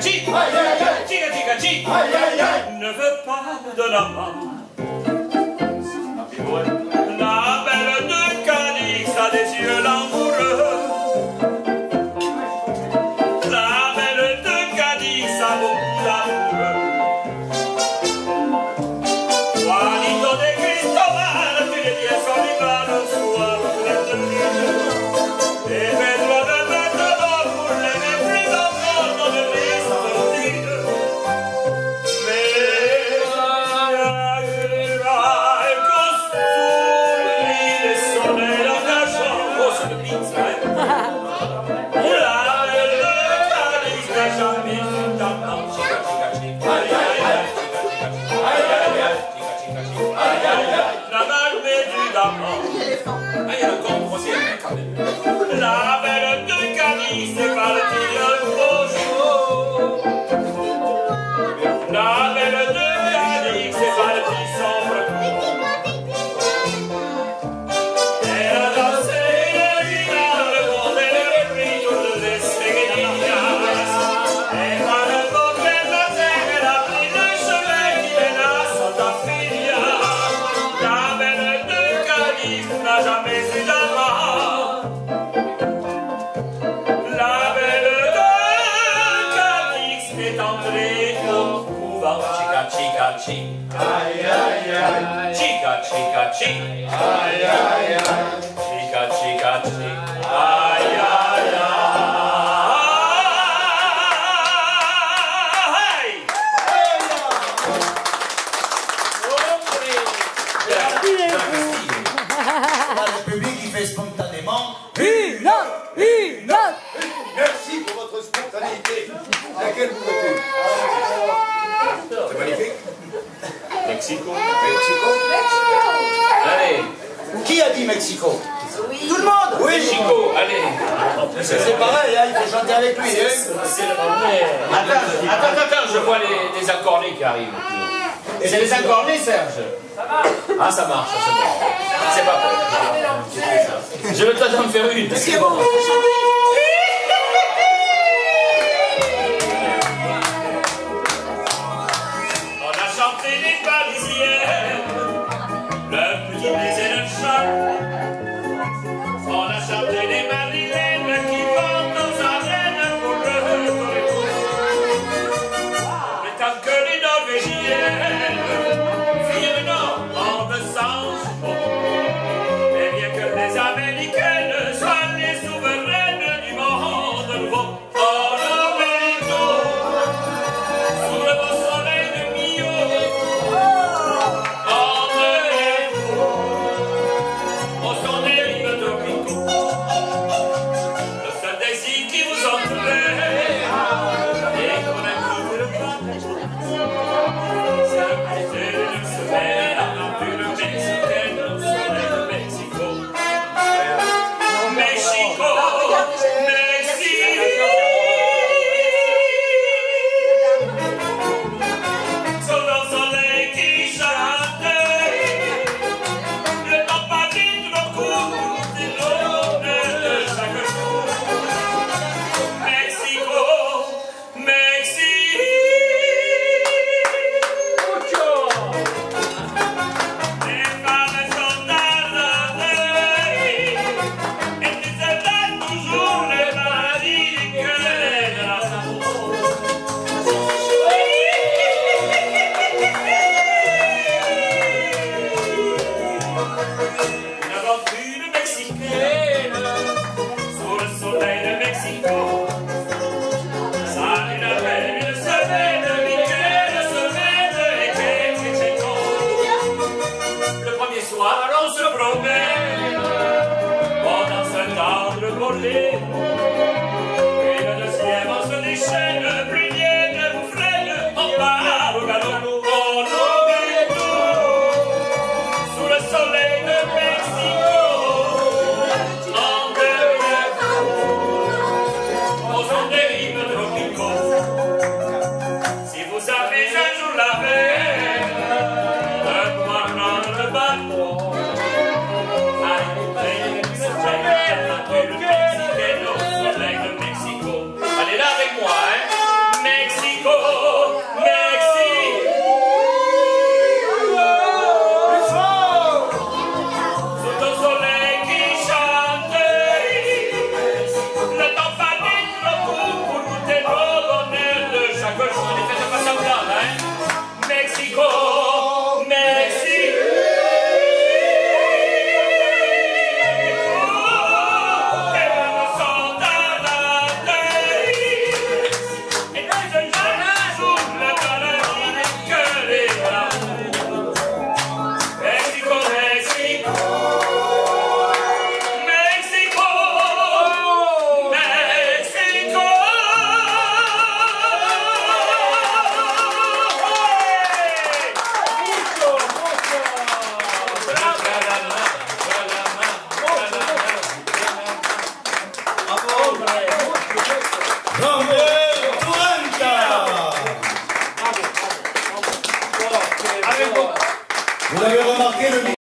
chica, ne veut pas de la main. La belle de Cadix a des yeux langoureux. La belle de Cadix a beaucoup d'amoureux. Juanito de Cristobal, tu les pieds sur les balles, le soir, plein de lune. Et Pedro de Métrodol, pour les plus encore, dans le lys de l'île. Mais il costumi le soleil dans la chambre, oh c'est de pizza, la belle de Cadix n'a jamais vu d'amant. Chica, chica, chica, aïe, aïe, aïe, aïe, aïe, aïe. La malmée du Daman. Ah, il y a le compte aussi, quand même. La belle de Cadix est partie un beau jour. La belle de Cadix est partie sans recours. Elle a dansé les guitares, le monde et le prix, toutes les séguinias. Et par le mauvais matin, elle a pris le chemin qui mène à Santa Filia. La belle de Cadix n'a jamais eu d'amant. La belle de Cadix est entrée au couvent. Chica, chica, chica. Aïe, aïe, aïe. Chica, chica, chica. Aïe, aïe, aïe. Chica, chica, chica. Aïe, aïe, aïe. Le public qui fait spontanément. Merci pour votre spontanéité. Laquelle vous votez? C'est magnifique. Mexico. Mexico. Allez. Qui a dit Mexico? Tout le monde. Oui, Mexico, allez. c'est pareil, hein, il faut chanter avec lui. Hein. Attends, je vois les accornés qui arrivent. C'est les accornés, Serge? Ah, ça marche, c'est bon. C'est pas bon. Je vais t'en faire une. C'est bon. On a chanté les Parisiennes, le petit baiser de chat. On a chanté les Madrilènes qui vont aux arènes pour le Coréco. Mais tant que les Norvégiennes firent en de sens bon, et bien que les Américaines soient les souveraines du monde nouveau. Oh l'Américo, sous le beau soleil de Millau, emmenez-vous au son des rives tropicaux. Le seul désir qui vous entraîne et qu'on n'écoute pas, c'est le plaisir d'une semaine à l'aventure mexicaine au soleil de Mexico. Mexico, sous le soleil qui chante, le temps parie de nos coups, de l'aune de chaque jour. Mexico, Mexico. Les femmes sont arrêtées et tu sais toujours les maladies du cœur de l'amour. Une aventure mexicaine sous le soleil de Mexico. Ça une belle, une semaine, week-end, semaine et quelques checkos. Le premier soir, on se promène, on danse un tendre volet. Et le deuxième, on se déchaîne, plus bien, vous freine, on part au galop. On oublie tout, sous le soleil de Mexico. On devient fou, au son des rives tropicaux. Si vous avez un jour la veine de pouvoir prendre le bateau, allez, Vous avez remarqué le